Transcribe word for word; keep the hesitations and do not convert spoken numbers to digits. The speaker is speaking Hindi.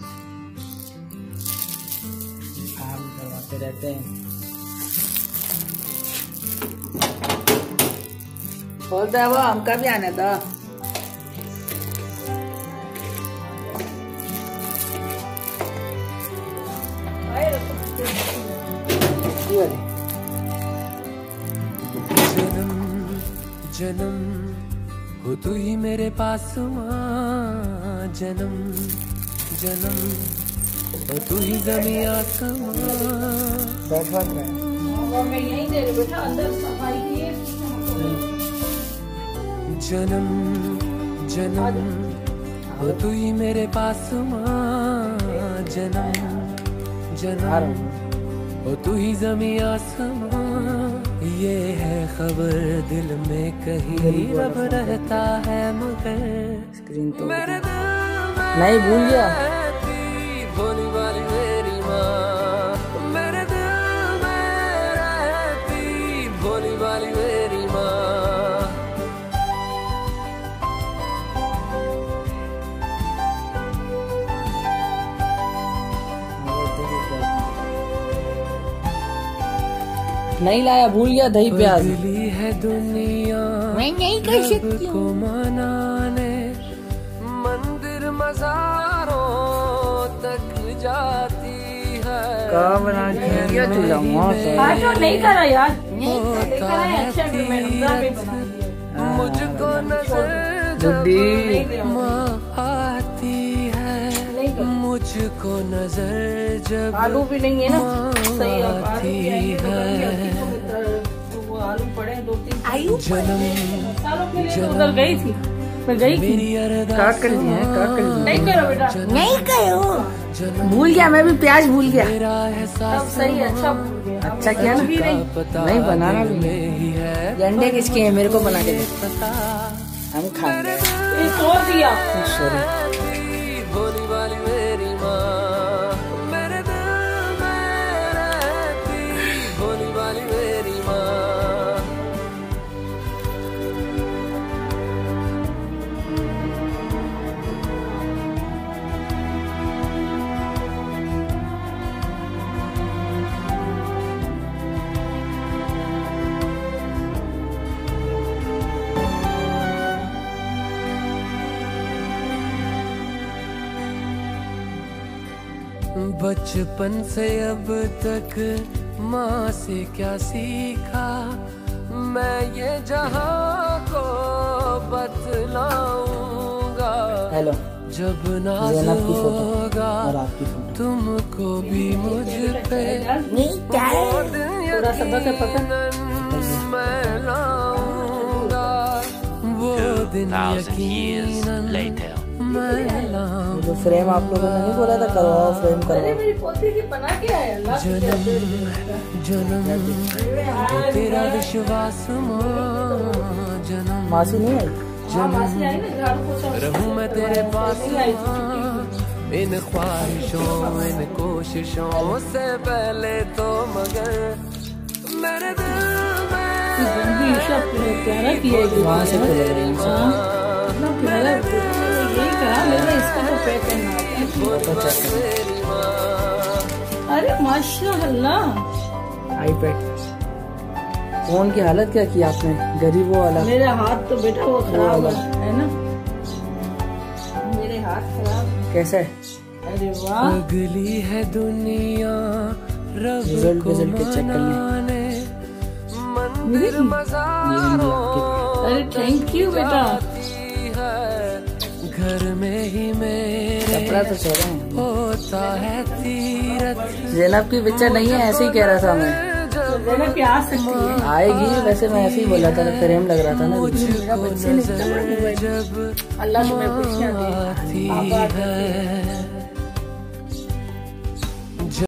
काम करवाते रहते हैं। बोलता है वो हमका भी आने दो। जन्म जन्म हो तू ही मेरे पास माँ, जन्म जन्म हो तू ही ज़मीं आसमां। मैं यहीं दे रही बेटा, अंदर सफाई की है। जन्म जन्म हो तू ही मेरे पास माँ, जन्म जन्म हो तू ही ज़मीं आसमां। ये है खबर दिल में कहीं रब रहता है मगर स्क्रीन तो मेरे दिल में नहीं भूल गया। रहती भोली वाली मेरी माँ, मेरे दिल में रहती भोली वाली मेरी माँ। नहीं लाया, भूल गया दही प्याज। बदली है दुनिया मैं नहीं कर सकती को मनाने, मंदिर मज़ारों तक जाती है। कहाँ बना दिया चूल्हा आज तो नहीं करा यार, होता है तीरथ मुझको नजर बुड्ढी। जब माँ आती है, मुझको नजर जब आलू भी नहीं है ना, माँ सही है। आती है। वो आलू पड़े दो तीन जन्म सालों के लिए तो उधर गई थी, मैं गई थी। मेरी अरदास का कर दिया है, का कर दिया। नहीं करो बेटा, नहीं करो, भूल गया, मैं भी प्याज भूल गया। मेरा एहसास सब सही है, अच्छा भूल गया। अच्छा किया ना, नहीं बनाना भी नहीं। ही है ये अंडे किसके हैं, मेरे को बना के दे, पता। हम खाएंगे। ये सो दिया। सॉरी। भोली वाली मेरी माँ, मेरे दिल में रहती भोली वाली मेरी माँ। बचपन से अब तक माँ से क्या सीखा, मैं ये जहाँ को बतलाऊंगा। हेलो, जब नाज ज़ैनब की फोटो होगा और आपकी फोटो। तुमको भी मुझ पे थोड़ा सबक है पता। मैं लाऊंगा वो दिन यकीनन मैं लाऊंगा। जो फ्रेम आप लोगों ने नहीं बोला था करवाओ, फ्रेम अरे करवाओ। मेरी पोती की बना के आया अल्लाह। जन्म जन्म तेरा विश्वास माँ, जन्म मासी नहीं आई। हाँ, मासी आई ना, झाड़ू पोछा रहूं मैं तेरे पास नहीं आई थी, माँ, इन ख्वाहिशों इन कोशिशों से पहले तो मगर मेरे दिल में गंदी ईशा प्यारा किया है। वहाँ से तो ले रही हूँ। हाँ, इतना प्यारा यही कहा मेरा, इसको तो पैक करना आता है। मेरी माँ। अरे माशाअल्लाह, आईपैड। फोन की हालत क्या की आपने, गरीब वो वाला। मेरा हाथ तो बेटा वो खराब है है ना, मेरे हाथ खराब। कैसे? अरे वाह, अगली है दुनिया रब रिजल्ट को रिजल्ट के चेक कर लें। मनाने, मंदिर मज़ारों अरे थैंक यू बेटा। घर में ही मेरे कपड़ा तो सो रहे हैं। होता है तीरथ। ज़ैनब की पिक्चर नहीं है, ऐसे ही कह रहा था मैं। मैंने प्यास सकती है। आएगी, वैसे मैं ऐसे ही बोला था, फ्रेम लग रहा था ना। मेरा बच्चे ने जब अल्लाह की मैं खुशियाँ दे। आती है